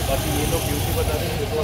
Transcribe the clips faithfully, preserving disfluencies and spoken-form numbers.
बाकी ये लोग ड्यूटी बता देंगे तो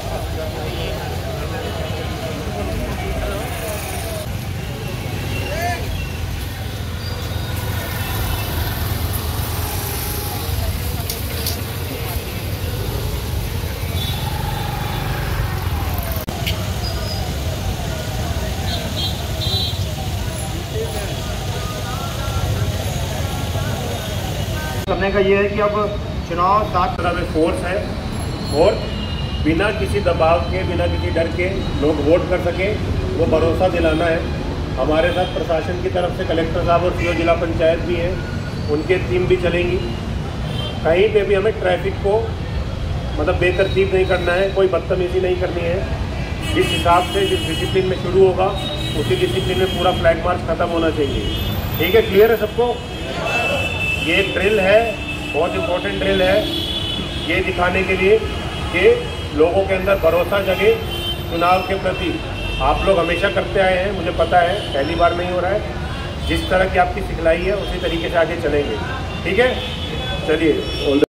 करने का ये है कि अब चुनाव सात तरह में फोर्स है और बिना किसी दबाव के, बिना किसी डर के लोग वोट कर सके, वो भरोसा दिलाना है। हमारे साथ प्रशासन की तरफ से कलेक्टर साहब और सीओ जिला पंचायत भी हैं, उनके टीम भी चलेंगी। कहीं पे भी हमें ट्रैफिक को मतलब बेतरतीब नहीं करना है, कोई बदतमीजी नहीं करनी है। जिस हिसाब से जिस डिसिप्लिन में शुरू होगा उसी डिसिप्लिन में पूरा फ्लैग मार्च खत्म होना चाहिए। ठीक है, क्लियर है सबको? ये एक ड्रिल है, बहुत इम्पोर्टेंट ड्रिल है, ये दिखाने के लिए कि लोगों के अंदर भरोसा जगे चुनाव के प्रति। आप लोग हमेशा करते आए हैं, मुझे पता है, पहली बार नहीं हो रहा है। जिस तरह की आपकी सिखलाई है उसी तरीके से आगे चलेंगे। ठीक है, चलिए।